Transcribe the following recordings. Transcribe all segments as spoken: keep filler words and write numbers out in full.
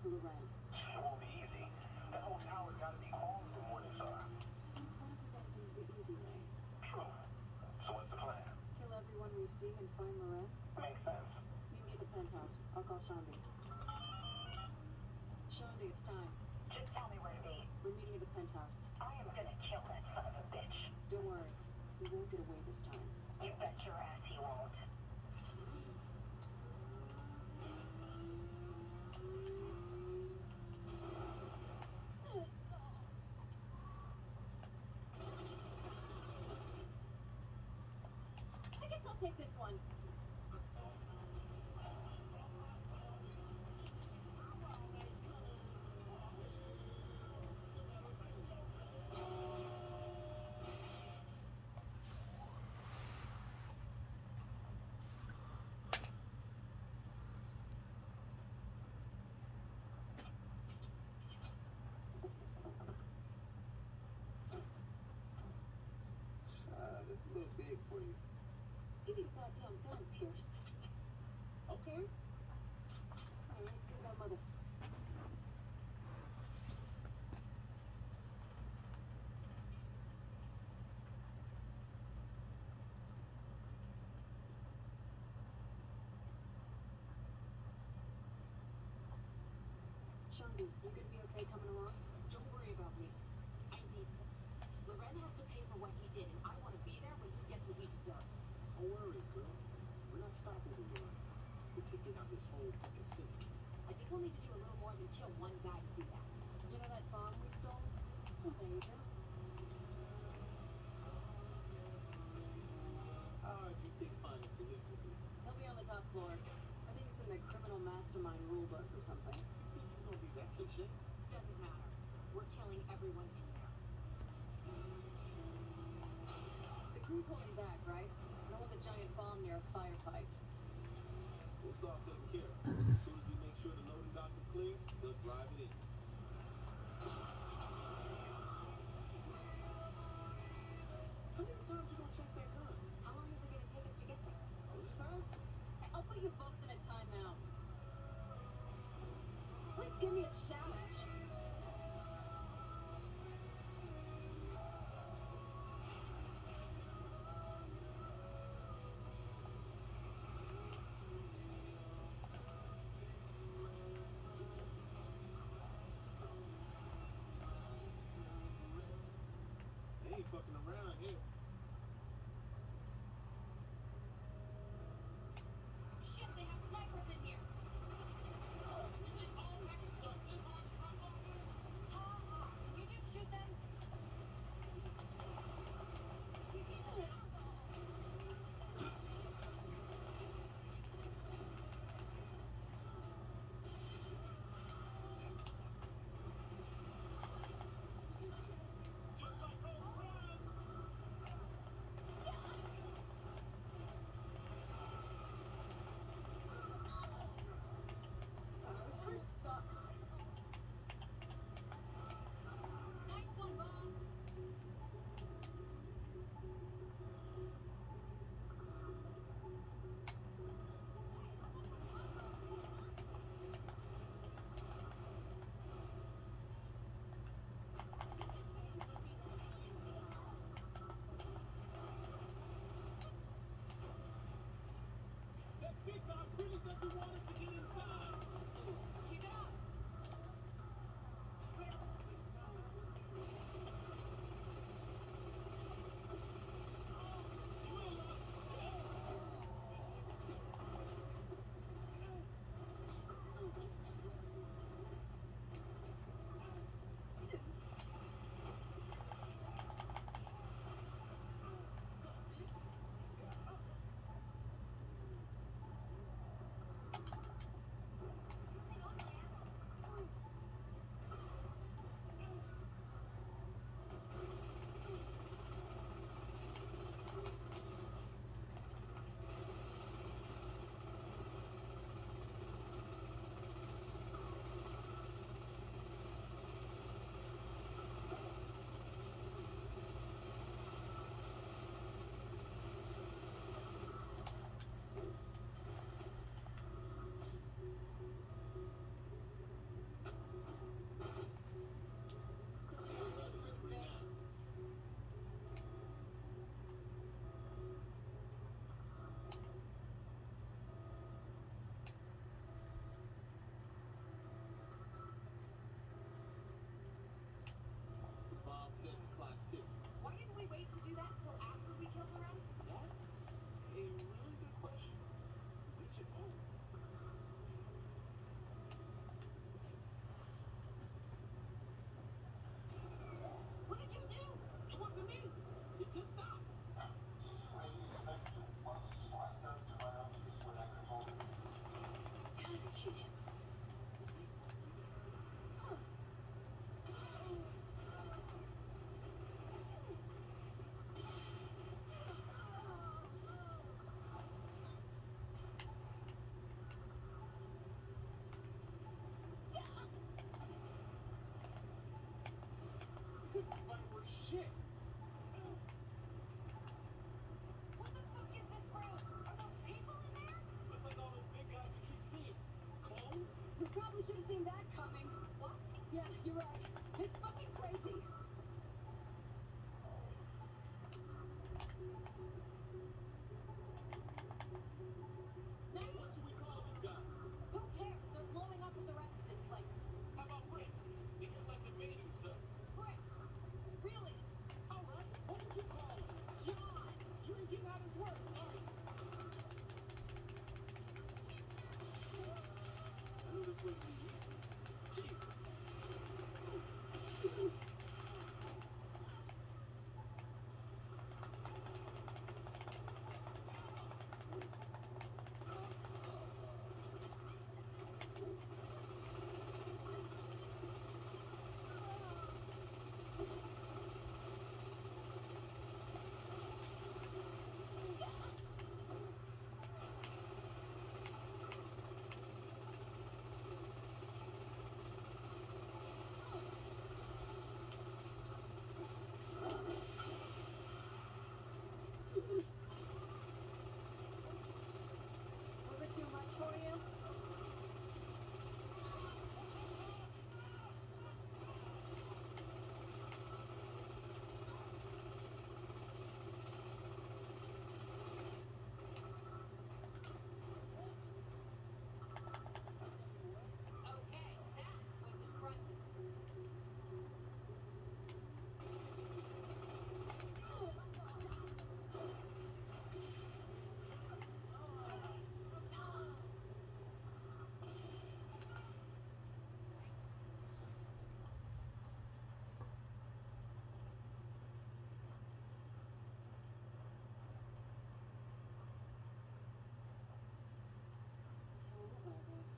for Loren? It won't be easy. That whole tower's gotta be home for Morningstar. Since when have we done things the easy way? True. So what's the plan? Kill everyone we see and find Loren? Makes sense. You meet the penthouse. I'll call Shandi. Shandi, it's time. Just tell me where to be. We're meeting at the penthouse. I am gonna kill that son of a bitch. Don't worry. We won't get away this time. You bet your ass he won't. I guess I'll take this one. Uh, that's a little big for you. Give me a goddamn gun, Pierce. Okay. All right, here's our mother. Shandi, you gonna be okay coming along? Don't worry about me. I need this. Loren has to pay for what he did, and I want to be there when he gets what he deserves. Don't worry, girl. We're not stopping the run. We're kicking out this whole fucking city. I think we'll need to do a little more than kill one guy to do that. You know that bomb we stole? Well, there you go. How do you think finding police will be? They'll be on the top floor. I think it's in the criminal mastermind rule book or something. You think you're gonna be that cliche? Doesn't matter. We're killing everyone in there. The crew's holding back, right? No one with a giant bomb near a firefight. It's all taken care of. As soon as we make sure the loading dock is clear, they'll drive it in. How many times you gonna check that gun? How long is it going to take us to get there? I was just asking. Hey, I'll put you both in a timeout. Please give me a challenge. They ain't fucking around here. Shit, they have snipers in here. Can you just shoot them? couldn't fight for shit. What the fuck is this room? Are those people in there? Looks like all those big guys we keep seeing. Clones? We probably should have seen that coming. What? Yeah, you're right. It's fucking crazy. What should we call these guys? Who cares? They're blowing up with the rest of this place. How about Rick? They get like the maid and stuff. Frick! Really? All right, what would you call him? John! You ain't getting out his word. Sorry. I knew this wouldn't be easy. Jesus. Was it too much for you? Okay, that was impressive. What was all this?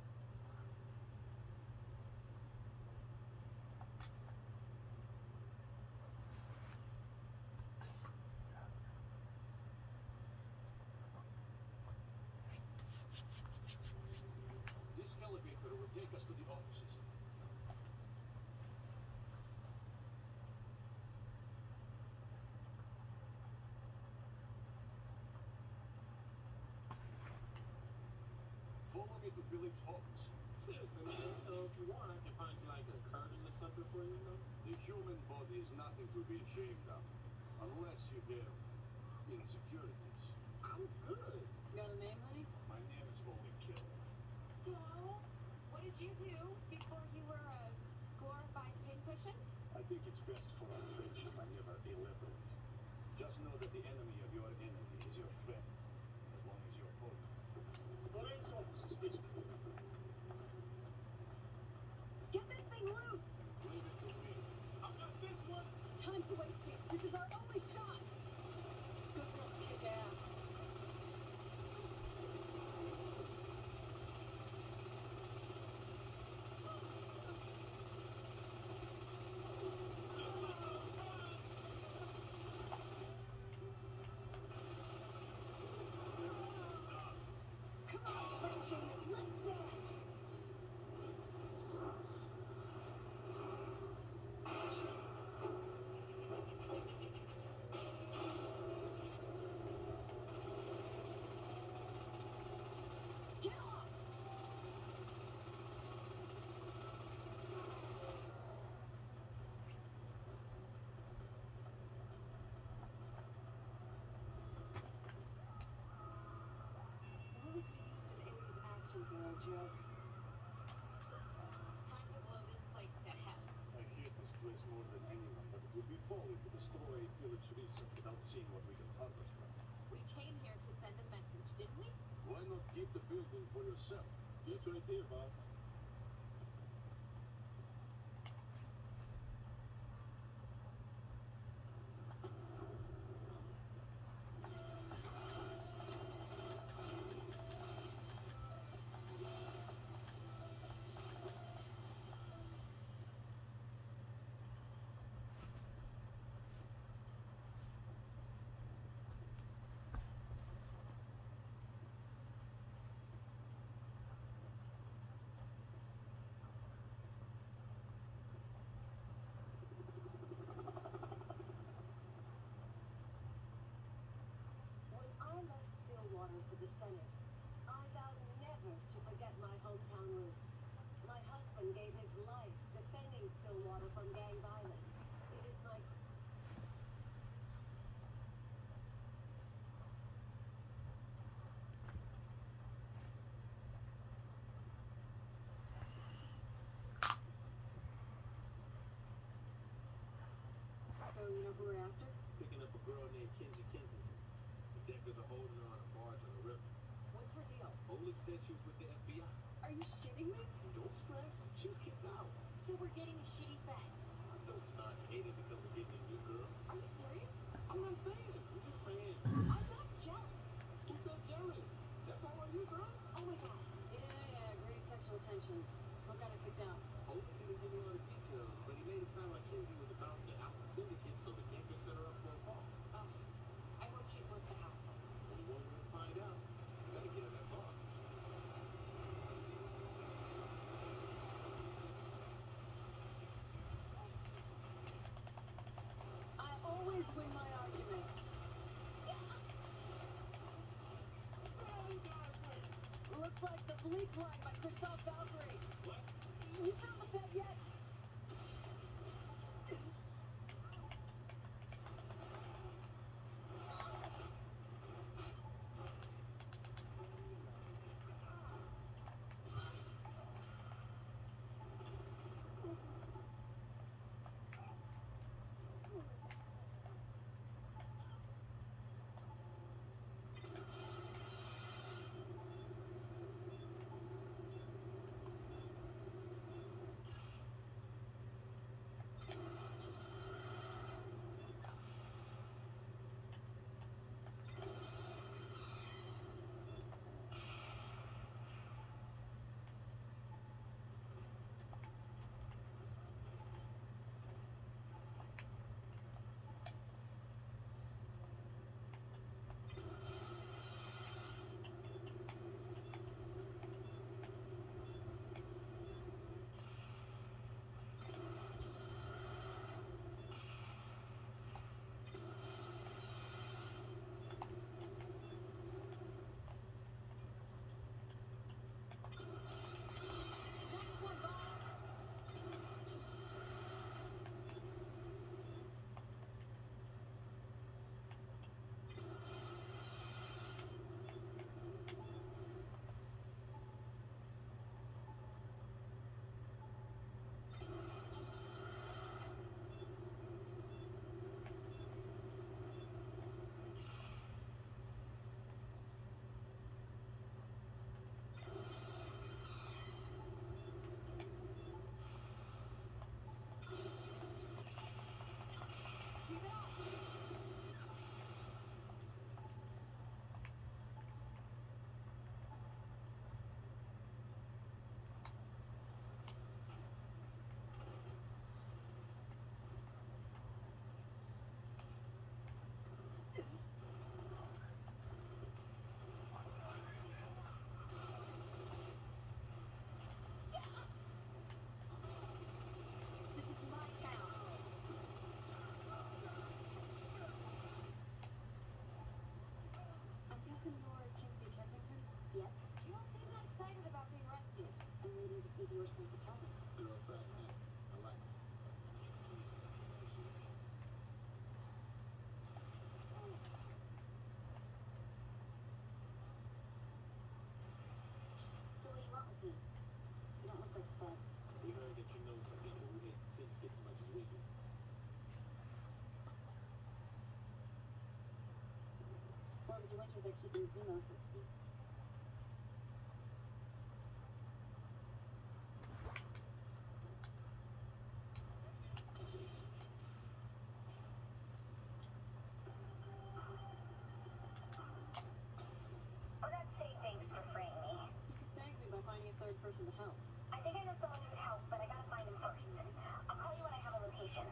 This elevator will take us to the offices. Follow me to village office. Seriously, man, so if you want, I can find you like a curtain or something for you, you know? The human body is nothing to be ashamed of, unless you have insecurities. I'm good. Got a name, honey? My name is Holy Killer. So, what did you do before you were a glorified pincushion? I think it's best for our friendship I never elaborate. Just know that the enemy of your enemy is your friend, as long as you're both. Lorraine's office is this way. Get this thing loose! Leave it to me. I've got this one. Time to waste it. This is our only shot. Good girls kick ass. Come on, Spring Chicken, let's dance. Get off! Really could use some eighties action hero joke. Time to blow this place to hell. I hate this place more than anyone, but it would be folly to destroy village research without seeing what we can harvest from. We came here to send a message, didn't we? Why not keep the building for yourself? It's right there, boss. Senate. I vow never to forget my hometown roots. My husband gave his life defending Stillwater from gang violence. It is my So you know who we're after? Picking up a girl named Kinsey Kensington. The Deckers are holding her on a barge on the river. What's her deal? Oleg said she was with the F B I. Are you shitting me? Don't stress. She was kicked out. So we're getting a shitty fact. Don't start hating because we're getting a new girl. Are you serious? I'm not saying. I'm just saying. I'm not jealous. Who said jealous? That's all on you, girl. Oh my god. Yeah, yeah, great sexual tension. What got her kicked out? Oleg didn't give me all the details, but he made it sound like Kinsey was about to out the syndicate, so the gangster set her up for a fall. Oh. I hope she's worth the hassle. Only one way to find out. You gotta get her that bar. I always win my arguments. Looks like the Bleak line by Christoph Valkyrie. What? You found the bed yet? This is my town. I'm guessing you're Kinsey Kensington? Yep. You don't seem that excited about being rescued. I'm waiting to see if you were sent to tell me. Girl, fat man. I like it. So what do you want with me? You don't look like feds. We heard that you know some people who hate the syndicate as much as we do. Well, the Dwinkers are keeping Zemos at sea. Oh, that's say thanks for freeing me. You could thank me by finding a third person to help. I think I know someone who could help, but I gotta find him first. I'll call you when I have a location.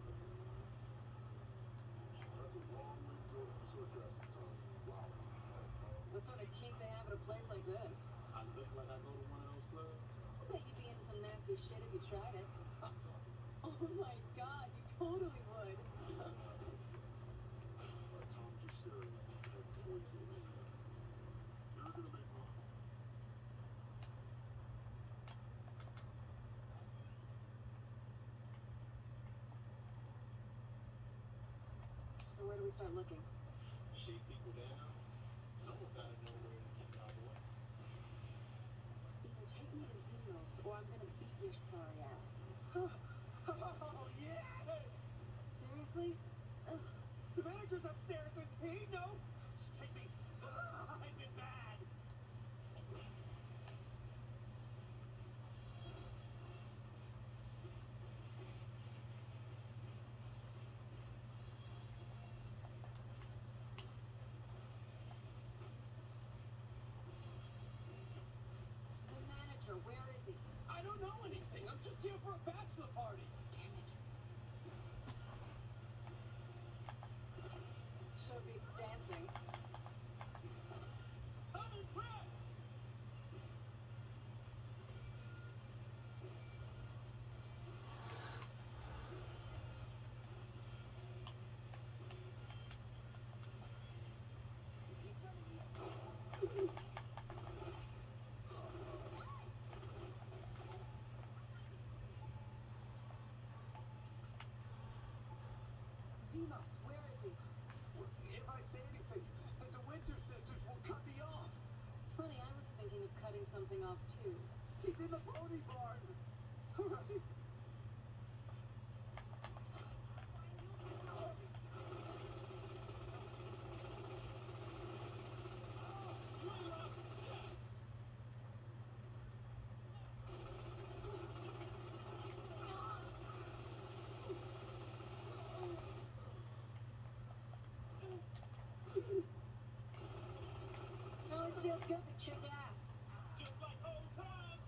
That's a long way to go to short traffic time. Wow. What sort of kink they have at a place like this? I look like I go to one of those clubs. I bet you'd be into some nasty shit if you tried it. Oh my god, you totally would. Tom just staring at me. That poison. You're so where do we start looking? Shape people down. Someone gotta know where to keep our boy. Either take me to Zeros, or I'm gonna beat your sorry ass. Oh, yes! Seriously? Ugh. The manager's upstairs and he knows. Just take me. I've been bad. The manager, where is he? I don't know anything. I'm just here for a bachelor party. Damn it. Show beats dancing. I'm impressed. Zemos, where is he? If I say anything, then the Winter Sisters will cut me off. Funny, I was thinking of cutting something off too. He's in the pony barn. Right. It always feels good to kick ass. Just like old times.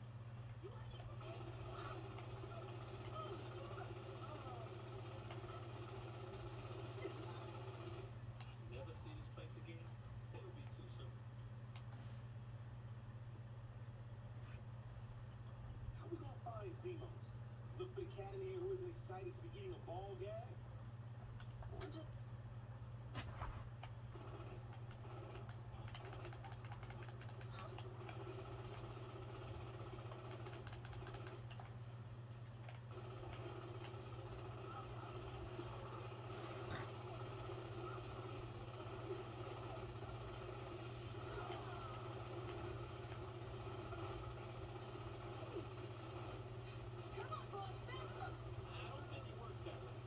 Never see this place again. It'll be too soon. How we gonna find Zemos? The big cat in here who isn't excited to be eating a ball gag? Or just come on, boy, fix them. I don't think it works that way.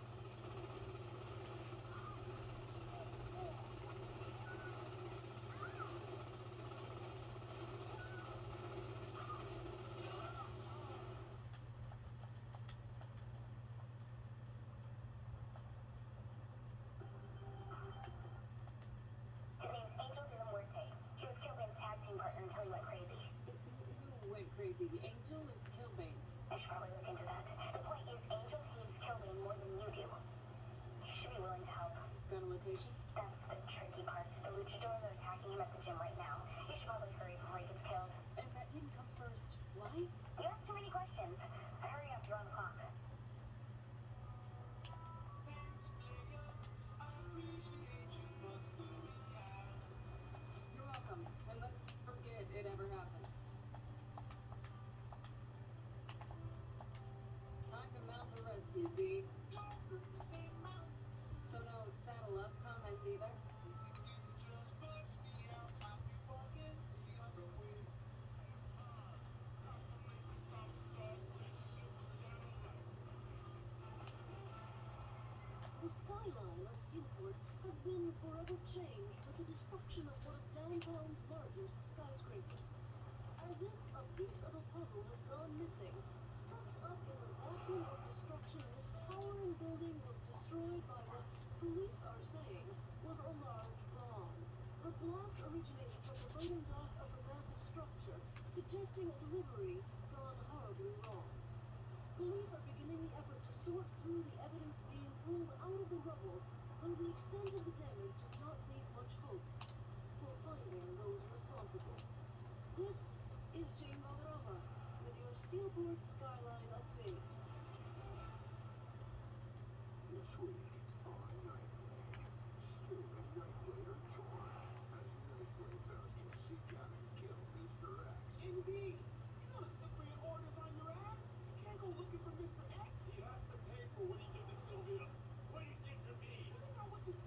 His name's Angel de la Muerte. She was Killbane's tag team partner until he went crazy. Who went crazy? The Angel or Killbane? I should probably look into that. The point is, Angel hates Killbane more than you do. You should be willing to help. Got a location? That's the tricky part. The luchadors are attacking him at the gym right now. You should probably hurry before he gets killed. And that didn't come first. Why? You ask too many questions. Hurry up, you're on the clock. You're welcome. And let's forget it ever happened. Time to mount a rescue, Z. So no saddle up comments either? The skyline of Steelport has been forever changed with the destruction of one of downtown's largest skyscrapers. As if a piece of a puzzle has gone missing, sucked up in the vacuum of destruction, this towering building was destroyed by what police are saying was a large bomb. The blast originated from the loading dock of the massive structure, suggesting a delivery gone horribly wrong. Police are beginning the effort to sort through the evidence being pulled out of the rubble, though the extent of the damage does not leave much hope for finding those responsible. This is Jane Valderrama with your Steelport Skyline update. This week on Nightblade, Stu and Nightblader tour as Nightblade vows to seek out and kill Mister X. N B, you gotta sit for your orders on your ass. You can't go looking for Mister X. He has to pay for what he did to Sylvia, what he did to me. You don't know what this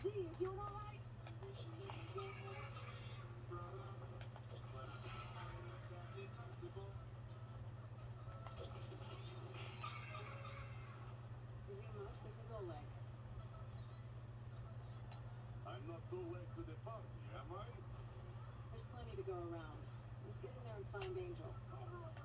Z, is you alright? Zimos, this is Oleg. I'm not too late to the party, am I? There's plenty to go around. Let's get in there and find Angel.